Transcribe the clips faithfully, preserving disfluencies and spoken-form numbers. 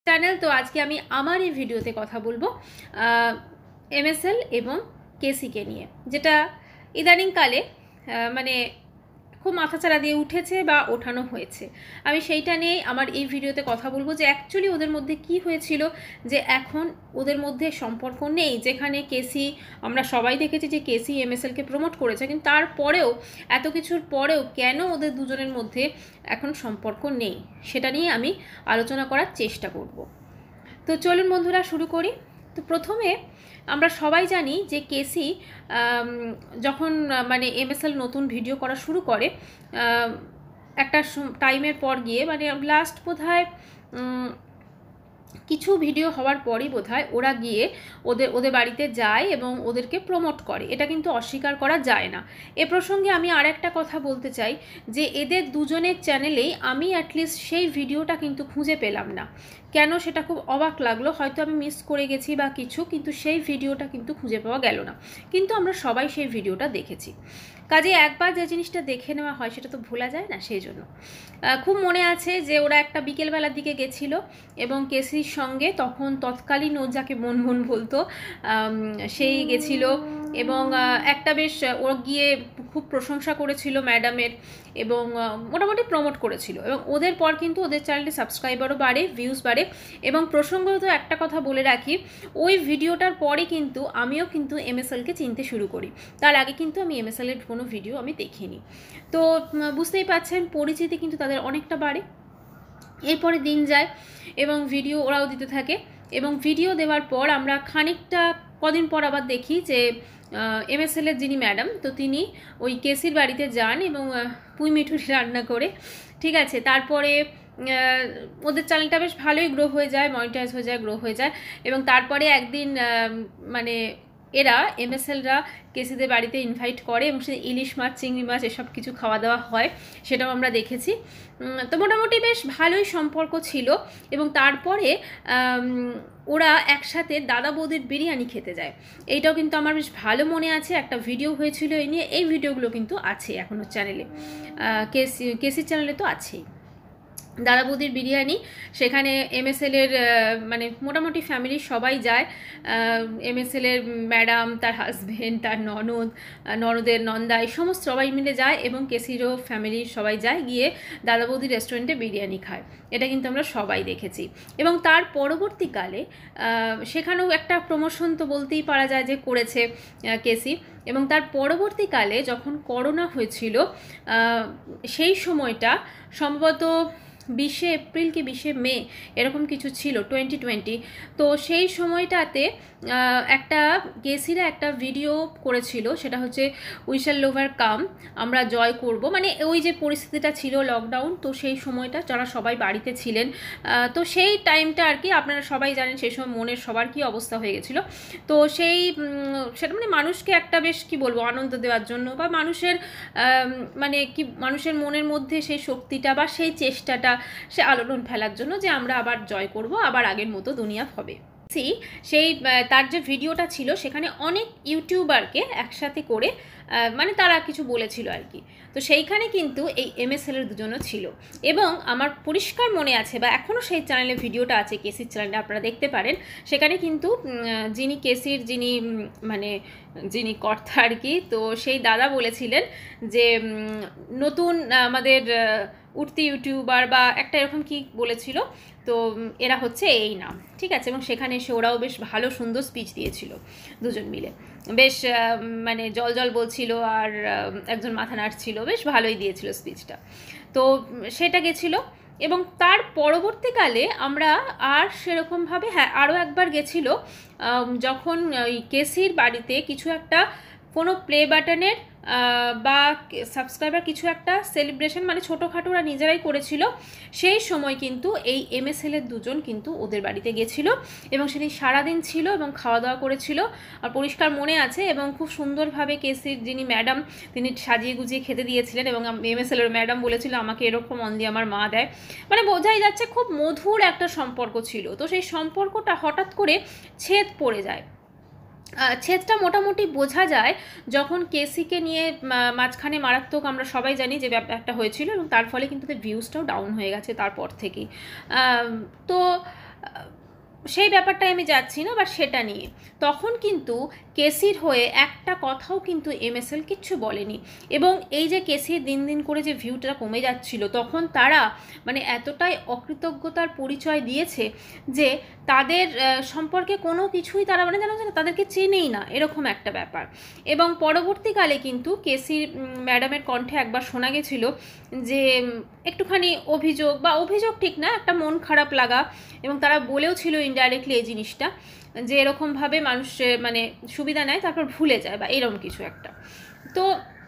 Channel. তো আজকে আমি আমার এই ভিডিওতে কথা বলবো এমএসএল এবং কেসিকে নিয়ে, যেটা ইদানিংকালে মানে খুব মাথাচাড়া দিয়ে উঠেছে বা ওঠানো হয়েছে। আমি সেইটা নিয়েই আমার এই ভিডিওতে কথা বলবো যে অ্যাকচুয়ালি ওদের মধ্যে কি হয়েছিল, যে এখন ওদের মধ্যে সম্পর্ক নেই। যেখানে কেসি, আমরা সবাই দেখেছি যে কেসি এমএসএলকে প্রমোট করেছে, কিন্তু তারপরেও এত কিছুর পরেও কেন ওদের দুজনের মধ্যে এখন সম্পর্ক নেই, সেটা নিয়ে আমি আলোচনা করার চেষ্টা করব। তো চলুন বন্ধুরা শুরু করি। তো প্রথমে আমরা সবাই জানি যে কেসি যখন মানে এমএসএল নতুন ভিডিও করা শুরু করে, একটা টাইমের পর গিয়ে মানে লাস্ট বোধহয় কিছু ভিডিও হওয়ার পরই বোধহয় ওরা গিয়ে ওদের ওদের বাড়িতে যায় এবং ওদেরকে প্রমোট করে। এটা কিন্তু অস্বীকার করা যায় না। এ প্রসঙ্গে আমি আর একটা কথা বলতে চাই যে এদের দুজনের চ্যানেলেই আমি অ্যাটলিস্ট সেই ভিডিওটা কিন্তু খুঁজে পেলাম না। কেন সেটা খুব অবাক লাগলো, হয়তো আমি মিস করে গেছি বা কিছু, কিন্তু সেই ভিডিওটা কিন্তু খুঁজে পাওয়া গেল না। কিন্তু আমরা সবাই সেই ভিডিওটা দেখেছি। কাজে একবার যে জিনিসটা দেখে নেওয়া হয় সেটা তো ভোলা যায় না। সেই জন্য খুব মনে আছে যে ওরা একটা বিকেলবেলার দিকে গেছিলো এবং কেসির সঙ্গে তখন তৎকালীন ও যাকে মনমন বলতো সেই গেছিল এবং একটা বেশ ও গিয়ে খুব প্রশংসা করেছিল ম্যাডামের এবং মোটামুটি প্রমোট করেছিল। এবং ওদের পর কিন্তু ওদের চ্যানেলে সাবস্ক্রাইবারও বাড়ে, ভিউজ বাড়ে। এবং প্রসঙ্গত একটা কথা বলে রাখি, ওই ভিডিওটার পরে কিন্তু আমিও কিন্তু এমএসএলকে চিনতে শুরু করি। তার আগে কিন্তু আমি এমএসএলের কোনো ভিডিও আমি দেখিনি। তো বুঝতেই পারছেন পরিচিতি কিন্তু তাদের অনেকটা বাড়ে। এরপরে দিন যায় এবং ভিডিও ওরাও দিতে থাকে এবং ভিডিও দেওয়ার পর আমরা খানিকটা কদিন পর আবার দেখি যে এমএসএলের যিনি ম্যাডাম, তো তিনি ওই কেসির বাড়িতে যান এবং পুঁই মিঠুরি রান্না করে, ঠিক আছে। তারপরে ওদের চ্যানেলটা বেশ ভালোই গ্রো হয়ে যায়, মনিটাইজ হয়ে যায়, গ্রো হয়ে যায়। এবং তারপরে একদিন মানে এরা এমএসএলরা কেসিদের বাড়িতে ইনভাইট করে এবং সে ইলিশ মাছ, চিংড়ি মাছ এসব কিছু খাওয়া দাওয়া হয়, সেটাও আমরা দেখেছি। তো মোটামুটি বেশ ভালোই সম্পর্ক ছিল। এবং তারপরে ওরা একসাথে দাদা বৌদির বিরিয়ানি খেতে যায়। এইটাও কিন্তু আমার বেশ ভালো মনে আছে, একটা ভিডিও হয়েছিল এই নিয়ে। এই ভিডিওগুলো কিন্তু আছে এখনও চ্যানেলে, কেসি কেসির চ্যানেলে তো আছেই। দাদা বৌদির বিরিয়ানি, সেখানে এমএসএলের মানে মোটামুটি ফ্যামিলির সবাই যায়। এমএসএলের ম্যাডাম, তার হাজবেন্ড, তার ননদ, ননদের নন্দাই, সমস্ত সবাই মিলে যায় এবং কেসিরও ফ্যামিলির সবাই যায়, গিয়ে দাদা বৌদির রেস্টুরেন্টে বিরিয়ানি খায়। এটা কিন্তু আমরা সবাই দেখেছি। এবং তার পরবর্তীকালে সেখানেও একটা প্রমোশন তো বলতেই পারা যায় যে করেছে কেসি। এবং তার পরবর্তীকালে যখন করোনা হয়েছিল, সেই সময়টা সম্ভবত বিশে এপ্রিল কি বিশে মে এরকম কিছু ছিল, টোয়েন্টি টোয়েন্টি। তো সেই সময়টাতে একটা কেসিরা একটা ভিডিও করেছিল, সেটা হচ্ছে উই শ্যাল ওভারকাম, আমরা জয় করব। মানে ওই যে পরিস্থিতিটা ছিল লকডাউন, তো সেই সময়টা যারা সবাই বাড়িতে ছিলেন, তো সেই টাইমটা আর কি আপনারা সবাই জানেন সেই সময় মনের সবার কি অবস্থা হয়ে গেছিলো। তো সেই সেটা মানে মানুষকে একটা বেশ কি বলবো আনন্দ দেওয়ার জন্য বা মানুষের মানে কি মানুষের মনের মধ্যে সেই শক্তিটা বা সেই চেষ্টাটা সে আলোড়ন ফেলার জন্য যে আমরা আবার জয় করব, আবার আগের মতো দুনিয়া হবে। সেই তার যে ভিডিওটা ছিল সেখানে অনেক ইউটিউবারকে একসাথে করে মানে তারা কিছু বলেছিল আর কি। তো সেইখানে কিন্তু এই এমএসএলের দুজনও ছিল এবং আমার পরিষ্কার মনে আছে বা এখনও সেই চ্যানেলে ভিডিওটা আছে, কেসির চ্যানেলে আপনারা দেখতে পারেন। সেখানে কিন্তু যিনি কেসির যিনি মানে যিনি কর্তা আর কি, তো সেই দাদা বলেছিলেন যে নতুন আমাদের উঠতি ইউটিউবার বা একটা এরকম কি বলেছিল, তো এরা হচ্ছে এই নাম, ঠিক আছে। এবং সেখানে এসে ওরাও বেশ ভালো সুন্দর স্পিচ দিয়েছিল দুজন মিলে, বেশ মানে জল জল বলছিল আর একজন মাথা নাড়ছিল, বেশ ভালোই দিয়েছিল স্পিচটা। তো সেটা গেছিলো। এবং তার পরবর্তীকালে আমরা আর সেরকমভাবে হ্যাঁ আরও একবার গেছিল, যখন ওই কেসির বাড়িতে কিছু একটা কোনো প্লে বাটনের বা সাবস্ক্রাইবার কিছু একটা সেলিব্রেশন মানে ছোটোখাটো ওরা নিজেরাই করেছিল। সেই সময় কিন্তু এই এমএসএলের দুজন কিন্তু ওদের বাড়িতে গেছিল এবং সেদিন সারাদিন ছিল এবং খাওয়া দাওয়া করেছিল। আর পরিষ্কার মনে আছে এবং খুব সুন্দরভাবে কেসির যিনি ম্যাডাম তিনি সাজিয়ে গুজিয়ে খেতে দিয়েছিলেন এবং এমএসএলের ম্যাডাম বলেছিল আমাকে এরকম অনলি আমার মা দেয়। মানে বোঝাই যাচ্ছে খুব মধুর একটা সম্পর্ক ছিল। তো সেই সম্পর্কটা হঠাৎ করে ছেদ পড়ে যায়। ছেদটা মোটামুটি বোঝা যায় যখন কেসিকে নিয়ে মাঝখানে মারাত্মক আমরা সবাই জানি যে ব্যাপারটা হয়েছিল এবং তার ফলে কিন্তু ভিউজটাও ডাউন হয়ে গেছে তারপর থেকেই। তো সেই ব্যাপারটায় আমি যাচ্ছি না, বা সেটা নিয়ে তখন কিন্তু কেসির হয়ে একটা কথাও কিন্তু এমএসএল কিচ্ছু বলেনি। এবং এই যে কেসির দিন দিন করে যে ভিউটা কমে যাচ্ছিল, তখন তারা মানে এতটাই অকৃতজ্ঞতার পরিচয় দিয়েছে যে তাদের সম্পর্কে কোনো কিছুই তারা মানে জানো না, তাদেরকে চেনেই না, এরকম একটা ব্যাপার। এবং পরবর্তীকালে কিন্তু কেসির ম্যাডামের কণ্ঠে একবার শোনা গেছিল যে একটুখানি অভিযোগ, বা অভিযোগ ঠিক না, একটা মন খারাপ লাগা, এবং তারা বলেও ছিল ইনডাইরেক্টলি এই জিনিসটা, যে এরকমভাবে মানুষ মানে সুবিধা নেয় তারপর ভুলে যায়, বা এরকম কিছু একটা। তো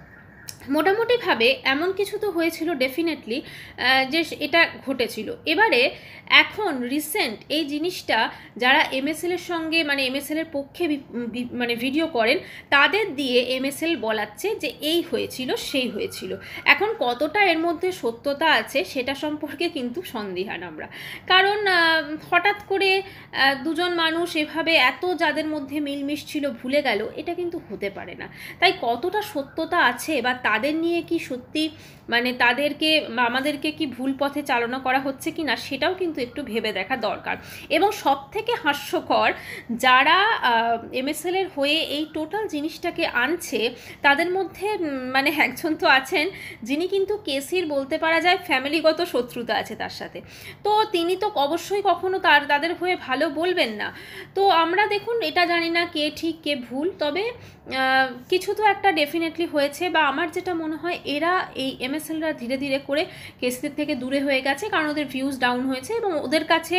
মোটামুটিভাবে এমন কিছু তো হয়েছিল ডেফিনেটলি, যে এটা ঘটেছিল। এবারে এখন রিসেন্ট এই জিনিসটা যারা এমএসএলের সঙ্গে মানে এমএসএলের পক্ষে মানে ভিডিও করেন, তাদের দিয়ে এমএসএল বলাচ্ছে যে এই হয়েছিল সেই হয়েছিল। এখন কতটা এর মধ্যে সত্যতা আছে সেটা সম্পর্কে কিন্তু সন্দিহান আমরা, কারণ হঠাৎ করে দুজন মানুষ এভাবে এত যাদের মধ্যে মিলমিশ ছিল ভুলে গেল, এটা কিন্তু হতে পারে না। তাই কতটা সত্যতা আছে, বা তাদের নিয়ে কি সত্যি মানে তাদেরকে আমাদেরকে কি ভুল পথে চালনা করা হচ্ছে কি না, সেটাও কিন্তু একটু ভেবে দেখা দরকার। এবং সব থেকে হাস্যকর, যারা এমএসএলের হয়ে এই টোটাল জিনিসটাকে আনছে, তাদের মধ্যে মানে একজন তো আছেন যিনি কিন্তু কেসির বলতে পারা যায় ফ্যামিলিগত শত্রুতা আছে তার সাথে। তো তিনি তো অবশ্যই কখনো তার তাদের হয়ে ভালো বলবেন না। তো আমরা দেখুন, এটা জানি না কে ঠিক কে ভুল, তবে কিছু তো একটা ডেফিনেটলি হয়েছে। বা আমার যেটা মনে হয়, এরা এই এমএসএলরা ধীরে ধীরে করে কেসির থেকে দূরে হয়ে গেছে, কারণ ওদের ভিউজ ডাউন হয়েছে এবং ওদের কাছে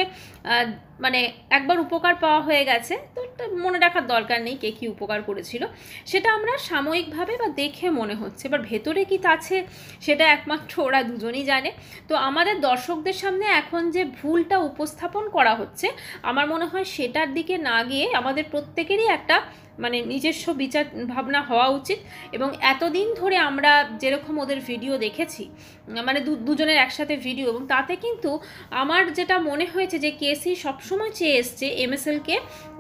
মানে একবার উপকার পাওয়া হয়ে গেছে। তো মনে রাখার দরকার নেই কে কী উপকার করেছিল, সেটা আমরা সাময়িকভাবে বা দেখে মনে হচ্ছে। এবার ভেতরে কি আছে সেটা একমাত্র ওরা দুজনই জানে। তো আমাদের দর্শকদের সামনে এখন যে ভুলটা উপস্থাপন করা হচ্ছে, আমার মনে হয় সেটার দিকে না গিয়ে আমাদের প্রত্যেকেরই একটা মানে নিজস্ব বিচার ভাবনা হওয়া উচিত। এবং এতদিন ধরে আমরা যেরকম ওদের ভিডিও দেখেছি, মানে দুজনের একসাথে ভিডিও, এবং তাতে কিন্তু আমার যেটা মনে হয়েছে যে কেসি সবসময় চেয়ে এসছে এমএসএলকে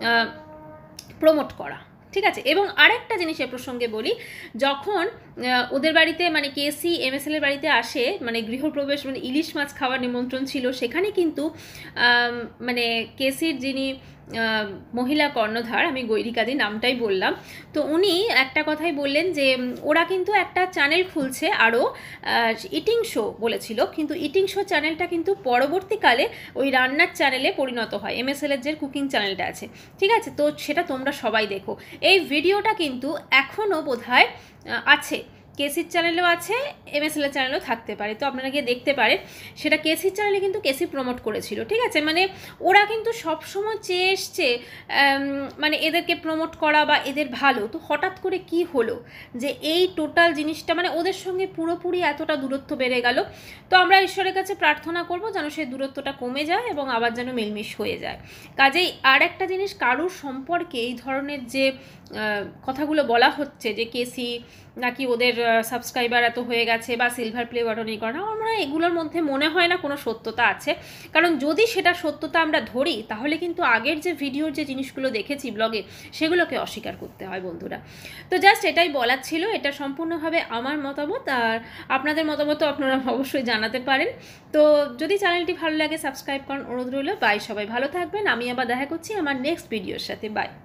প্রমোট করা, ঠিক আছে। এবং আরেকটা জিনিস এ প্রসঙ্গে বলি, যখন ওদের বাড়িতে মানে কেসি এমএসএলের বাড়িতে আসে, মানে গৃহপ্রবেশ মানে ইলিশ মাছ খাওয়ার নিমন্ত্রণ ছিল, সেখানে কিন্তু মানে কেসির যিনি মহিলা কর্ণধার, আমি গৈরিকাদি নামটাই বললাম, তো উনি একটা কথাই বললেন যে ওরা কিন্তু একটা চ্যানেল খুলছে আরও ইটিং শো বলেছিল, কিন্তু ইটিং শো চ্যানেলটা কিন্তু পরবর্তীকালে ওই রান্নার চ্যানেলে পরিণত হয়, এমএসএলের যে কুকিং চ্যানেলটা আছে, ঠিক আছে। তো সেটা তোমরা সবাই দেখো। এই ভিডিওটা কিন্তু এখনও বোধহয় আছে, কেসির চ্যানেলেও আছে, এমএসএলের চ্যানেলেও থাকতে পারে, তো আপনারা গিয়ে দেখতে পারে। সেটা কেসির চ্যানেলে কিন্তু কেসি প্রমোট করেছিল, ঠিক আছে। মানে ওরা কিন্তু সবসময় চেয়ে এসছে মানে এদেরকে প্রমোট করা বা এদের ভালো। তো হঠাৎ করে কি হলো যে এই টোটাল জিনিসটা মানে ওদের সঙ্গে পুরোপুরি এতটা দূরত্ব বেড়ে গেল। তো আমরা ঈশ্বরের কাছে প্রার্থনা করব যেন সেই দূরত্বটা কমে যায় এবং আবার যেন মিলমিশ হয়ে যায়। কাজেই আর একটা জিনিস, কারোর সম্পর্কে এই ধরনের যে কথাগুলো বলা হচ্ছে যে কেসি নাকি ওদের সাবস্ক্রাইবার এত হয়ে গেছে বা সিলভার প্লে বাটন এই করা, আমার মনে হয় এগুলোর মধ্যে মনে হয় না কোনো সত্যতা আছে। কারণ যদি সেটা সত্যতা আমরা ধরি, তাহলে কিন্তু আগের যে ভিডিওর যে জিনিসগুলো দেখেছি ব্লগে, সেগুলোকে অস্বীকার করতে হয় বন্ধুরা। তো জাস্ট এটাই বলার ছিল, এটা সম্পূর্ণভাবে আমার মতামত, আর আপনাদের মতামত আপনারা অবশ্যই জানাতে পারেন। তো যদি চ্যানেলটি ভালো লাগে সাবস্ক্রাইব করার অনুরোধ রইল। বাই, সবাই ভালো থাকবেন। আমি আবার দেখা করছি আমার নেক্সট ভিডিওর সাথে। বাই।